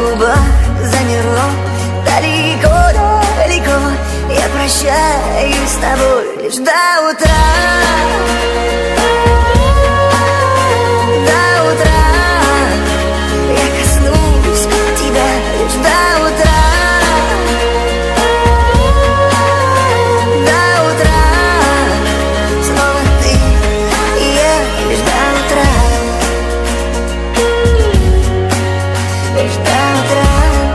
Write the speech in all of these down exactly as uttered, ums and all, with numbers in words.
губах замерло. Далеко-далеко я прощаюсь с тобой лишь до утра. До утра я коснусь тебя лишь до утра. До утра снова ты и я лишь до утра. Лишь до утра.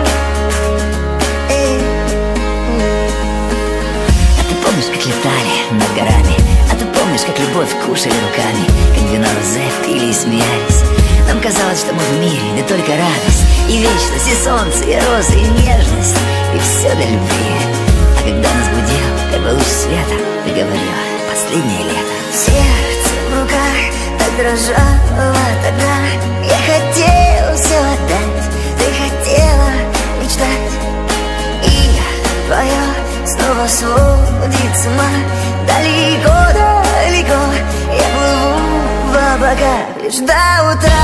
Как летали над горами, а ты помнишь, как любовь кушали руками, как вино розе пили и смеялись. Нам казалось, что мы в мире, да только радость, и вечность, и солнце, и розы, и нежность, и все для любви. А когда нас будил первый луч света, ты говорила: последнее лето. Сердце в руках так дрожало тогда. Я хотел все отдать, ты хотела мечтать, и я твое снова сводит с ума. Далеко-далеко я плыву в облаках лишь до утра.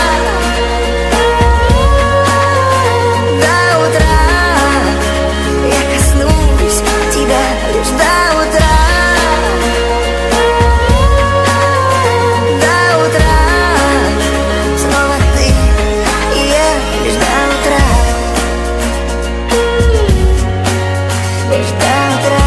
До утра я коснусь тебя лишь до утра. До утра снова ты и я лишь до утра. Лишь до утра.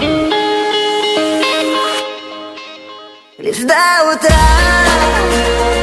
Лишь до утра.